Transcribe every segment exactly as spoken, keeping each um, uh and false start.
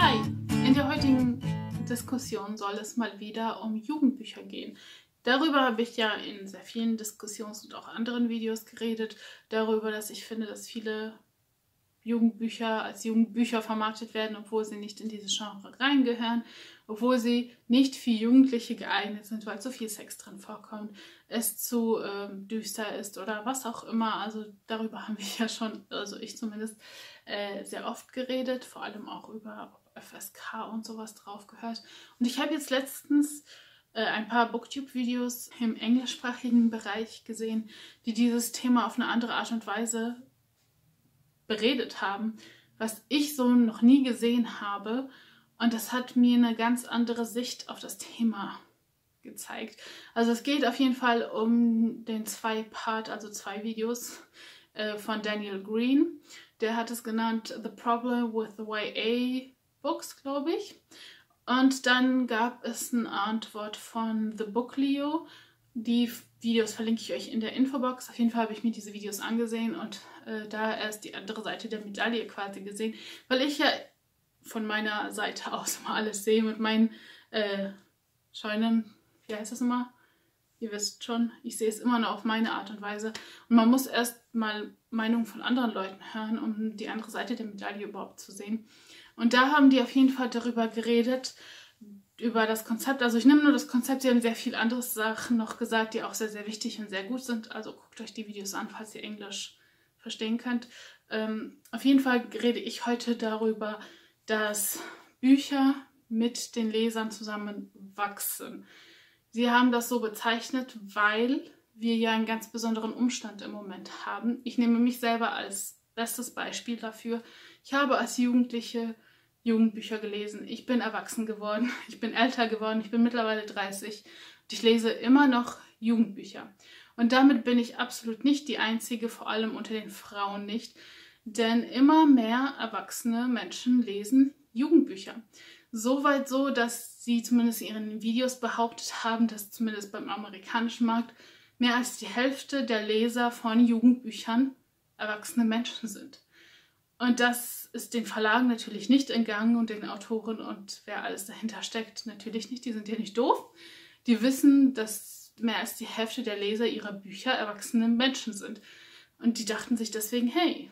Hi! In der heutigen Diskussion soll es mal wieder um Jugendbücher gehen. Darüber habe ich ja in sehr vielen Diskussions- und auch anderen Videos geredet, darüber, dass ich finde, dass viele Jugendbücher als Jugendbücher vermarktet werden, obwohl sie nicht in dieses Genre reingehören, obwohl sie nicht für Jugendliche geeignet sind, weil zu viel Sex drin vorkommt, es zu ähm, düster ist oder was auch immer. Also darüber haben wir ja schon, also ich zumindest, äh, sehr oft geredet, vor allem auch über F S K und sowas drauf gehört. Und ich habe jetzt letztens äh, ein paar Booktube-Videos im englischsprachigen Bereich gesehen, die dieses Thema auf eine andere Art und Weise beredet haben, was ich so noch nie gesehen habe. Und das hat mir eine ganz andere Sicht auf das Thema gezeigt. Also es geht auf jeden Fall um den Zwei-Part, also zwei Videos äh, von Daniel Green. Der hat es genannt The Problem with the Y A Books, glaube ich. Und dann gab es eine Antwort von The Book Leo. Die Videos verlinke ich euch in der Infobox. Auf jeden Fall habe ich mir diese Videos angesehen und äh, da erst die andere Seite der Medaille quasi gesehen, weil ich ja von meiner Seite aus immer alles sehe mit meinen äh, Scheunen, wie heißt das immer? Ihr wisst schon, ich sehe es immer nur auf meine Art und Weise. Und man muss erst mal Meinungen von anderen Leuten hören, um die andere Seite der Medaille überhaupt zu sehen. Und da haben die auf jeden Fall darüber geredet, über das Konzept. Also ich nehme nur das Konzept, sie haben sehr viele andere Sachen noch gesagt, die auch sehr, sehr wichtig und sehr gut sind. Also guckt euch die Videos an, falls ihr Englisch verstehen könnt. Ähm, auf jeden Fall rede ich heute darüber, dass Bücher mit den Lesern zusammen wachsen. Sie haben das so bezeichnet, weil wir ja einen ganz besonderen Umstand im Moment haben. Ich nehme mich selber als bestes Beispiel dafür. Ich habe als Jugendliche Jugendbücher gelesen. Ich bin erwachsen geworden, ich bin älter geworden, ich bin mittlerweile dreißig und ich lese immer noch Jugendbücher. Und damit bin ich absolut nicht die Einzige, vor allem unter den Frauen nicht, denn immer mehr erwachsene Menschen lesen Jugendbücher. Soweit so, dass sie zumindest in ihren Videos behauptet haben, dass zumindest beim amerikanischen Markt mehr als die Hälfte der Leser von Jugendbüchern erwachsene Menschen sind. Und das ist den Verlagen natürlich nicht entgangen und den Autoren und wer alles dahinter steckt natürlich nicht. Die sind ja nicht doof. Die wissen, dass mehr als die Hälfte der Leser ihrer Bücher erwachsene Menschen sind. Und die dachten sich deswegen, hey,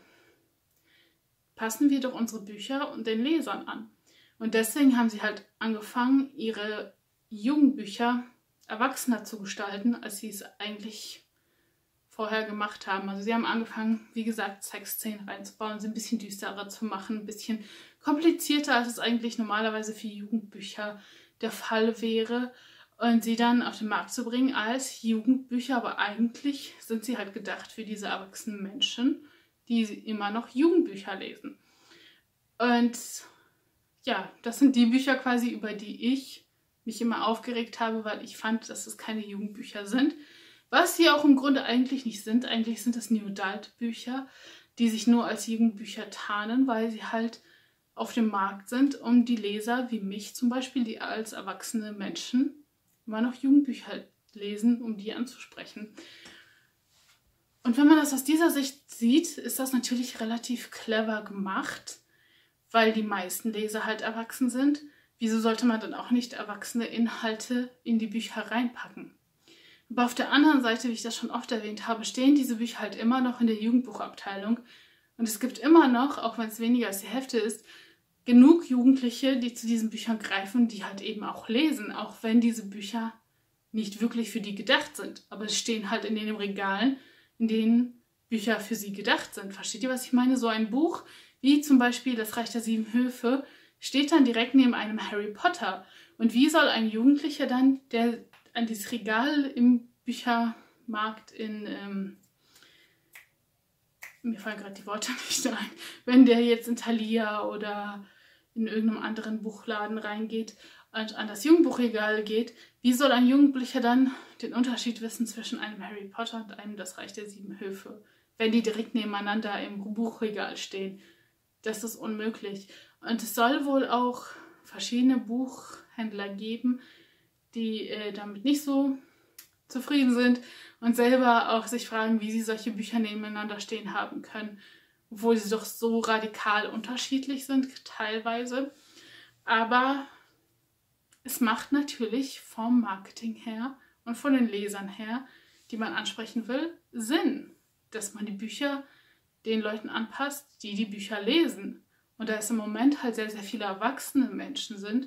passen wir doch unsere Bücher und den Lesern an. Und deswegen haben sie halt angefangen, ihre Jugendbücher erwachsener zu gestalten, als sie es eigentlich vorher gemacht haben. Also sie haben angefangen, wie gesagt, Sexszenen reinzubauen, sie ein bisschen düsterer zu machen, ein bisschen komplizierter, als es eigentlich normalerweise für Jugendbücher der Fall wäre, und sie dann auf den Markt zu bringen als Jugendbücher, aber eigentlich sind sie halt gedacht für diese erwachsenen Menschen, die immer noch Jugendbücher lesen. Und ja, das sind die Bücher quasi, über die ich mich immer aufgeregt habe, weil ich fand, dass es keine Jugendbücher sind. Was sie auch im Grunde eigentlich nicht sind. Eigentlich sind das New Adult Bücher, die sich nur als Jugendbücher tarnen, weil sie halt auf dem Markt sind, um die Leser wie mich zum Beispiel, die als erwachsene Menschen immer noch Jugendbücher lesen, um die anzusprechen. Und wenn man das aus dieser Sicht sieht, ist das natürlich relativ clever gemacht, weil die meisten Leser halt erwachsen sind. Wieso sollte man dann auch nicht erwachsene Inhalte in die Bücher reinpacken? Aber auf der anderen Seite, wie ich das schon oft erwähnt habe, stehen diese Bücher halt immer noch in der Jugendbuchabteilung. Und es gibt immer noch, auch wenn es weniger als die Hälfte ist, genug Jugendliche, die zu diesen Büchern greifen, die halt eben auch lesen, auch wenn diese Bücher nicht wirklich für die gedacht sind. Aber es stehen halt in den Regalen, in denen Bücher für sie gedacht sind. Versteht ihr, was ich meine? So ein Buch wie zum Beispiel Das Reich der Sieben Höfe steht dann direkt neben einem Harry Potter. Und wie soll ein Jugendlicher dann, der an dieses Regal im Büchermarkt in, ähm, mir fallen gerade die Worte nicht ein, wenn der jetzt in Thalia oder in irgendeinem anderen Buchladen reingeht und an das Jugendbuchregal geht, wie soll ein Jugendlicher dann den Unterschied wissen zwischen einem Harry Potter und einem Das Reich der Sieben Höfe, wenn die direkt nebeneinander im Buchregal stehen? Das ist unmöglich. Und es soll wohl auch verschiedene Buchhändler geben, die äh, damit nicht so zufrieden sind und selber auch sich fragen, wie sie solche Bücher nebeneinander stehen haben können, obwohl sie doch so radikal unterschiedlich sind teilweise. Aber es macht natürlich vom Marketing her und von den Lesern her, die man ansprechen will, Sinn, dass man die Bücher den Leuten anpasst, die die Bücher lesen. Und da es im Moment halt sehr, sehr viele erwachsene Menschen sind,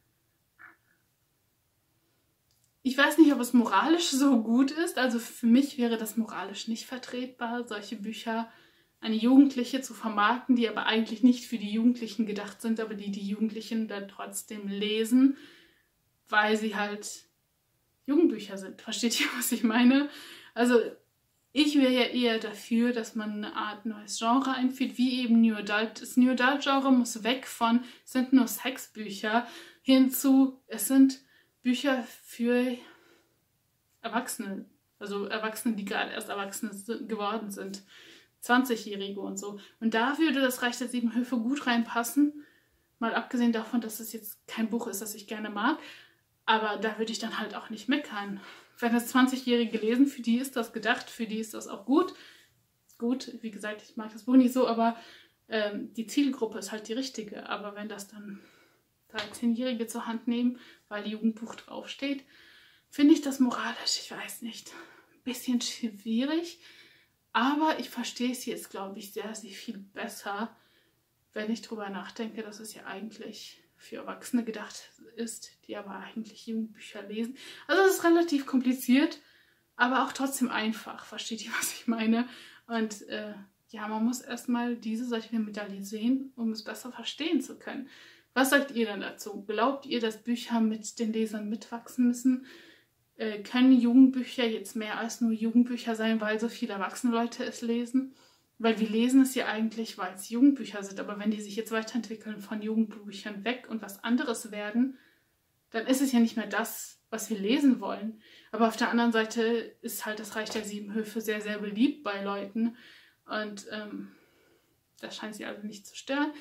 ich weiß nicht, ob es moralisch so gut ist. Also für mich wäre das moralisch nicht vertretbar, solche Bücher an Jugendliche zu vermarkten, die aber eigentlich nicht für die Jugendlichen gedacht sind, aber die die Jugendlichen dann trotzdem lesen, weil sie halt Jugendbücher sind. Versteht ihr, was ich meine? Also ich wäre ja eher dafür, dass man eine Art neues Genre einführt, wie eben New Adult. Das New Adult Genre muss weg von, es sind nur Sexbücher, hin zu, es sind Bücher für Erwachsene. Also Erwachsene, die gerade erst Erwachsene geworden sind. zwanzigjährige und so. Und da würde das Reich der Sieben Höfe gut reinpassen. Mal abgesehen davon, dass es jetzt kein Buch ist, das ich gerne mag. Aber da würde ich dann halt auch nicht meckern. Wenn das zwanzigjährige lesen, für die ist das gedacht, für die ist das auch gut. Gut, wie gesagt, ich mag das Buch nicht so, aber ähm, die Zielgruppe ist halt die richtige. Aber wenn das dann dreizehnjährige zur Hand nehmen, weil Jugendbuch draufsteht, finde ich das moralisch, ich weiß nicht, ein bisschen schwierig. Aber ich verstehe es jetzt, glaube ich, sehr, sehr viel besser, wenn ich drüber nachdenke, dass es ja eigentlich für Erwachsene gedacht ist, die aber eigentlich Jugendbücher lesen. Also es ist relativ kompliziert, aber auch trotzdem einfach. Versteht ihr, was ich meine? Und äh, ja, man muss erstmal diese Seite der Medaille sehen, um es besser verstehen zu können. Was sagt ihr dann dazu? Glaubt ihr, dass Bücher mit den Lesern mitwachsen müssen? Äh, können Jugendbücher jetzt mehr als nur Jugendbücher sein, weil so viele erwachsene Leute es lesen? Weil wir lesen es ja eigentlich, weil es Jugendbücher sind. Aber wenn die sich jetzt weiterentwickeln von Jugendbüchern weg und was anderes werden, dann ist es ja nicht mehr das, was wir lesen wollen. Aber auf der anderen Seite ist halt das Reich der Sieben Höfe sehr, sehr beliebt bei Leuten. Und ähm, das scheint sie also nicht zu stören.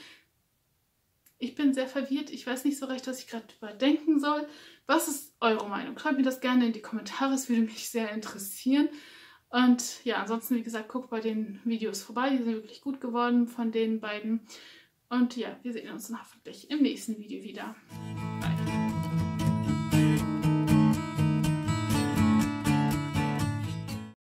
Ich bin sehr verwirrt. Ich weiß nicht so recht, was ich gerade überdenken soll. Was ist eure Meinung? Schreibt mir das gerne in die Kommentare. Es würde mich sehr interessieren. Und ja, ansonsten, wie gesagt, guckt bei den Videos vorbei. Die sind wirklich gut geworden von den beiden. Und ja, wir sehen uns dann hoffentlich im nächsten Video wieder.